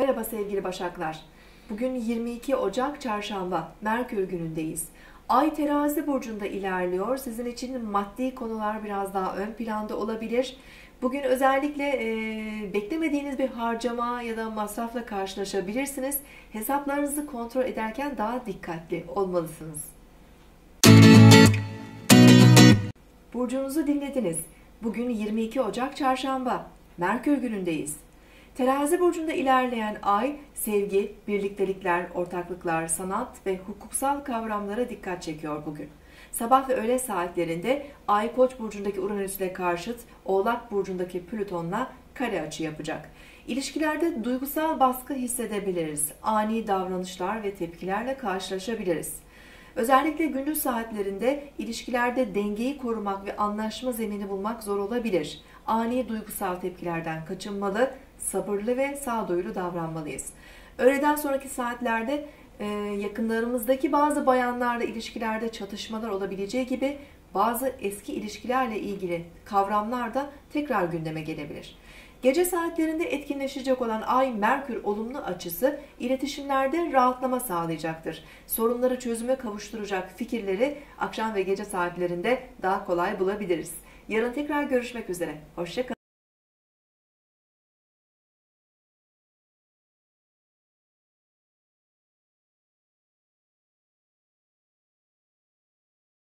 Merhaba sevgili Başaklar. Bugün 22 Ocak Çarşamba, Merkür günündeyiz. Ay Terazi burcunda ilerliyor. Sizin için maddi konular biraz daha ön planda olabilir. Bugün özellikle beklemediğiniz bir harcama ya da masrafla karşılaşabilirsiniz. Hesaplarınızı kontrol ederken daha dikkatli olmalısınız. Burcunuzu dinlediniz. Bugün 22 Ocak Çarşamba, Merkür günündeyiz. Terazi burcunda ilerleyen ay, sevgi, birliktelikler, ortaklıklar, sanat ve hukuksal kavramlara dikkat çekiyor bugün. Sabah ve öğle saatlerinde ay Koç burcundaki Uranüs'le karşıt, Oğlak burcundaki Plüton'la kare açı yapacak. İlişkilerde duygusal baskı hissedebiliriz. Ani davranışlar ve tepkilerle karşılaşabiliriz. Özellikle gündüz saatlerinde ilişkilerde dengeyi korumak ve anlaşma zemini bulmak zor olabilir. Ani duygusal tepkilerden kaçınmalı, sabırlı ve sağduyulu davranmalıyız. Öğleden sonraki saatlerde yakınlarımızdaki bazı bayanlarla ilişkilerde çatışmalar olabileceği gibi bazı eski ilişkilerle ilgili kavramlar da tekrar gündeme gelebilir. Gece saatlerinde etkinleşecek olan Ay-Merkür olumlu açısı iletişimlerde rahatlama sağlayacaktır. Sorunları çözüme kavuşturacak fikirleri akşam ve gece saatlerinde daha kolay bulabiliriz. Yarın tekrar görüşmek üzere. Hoşça kalın.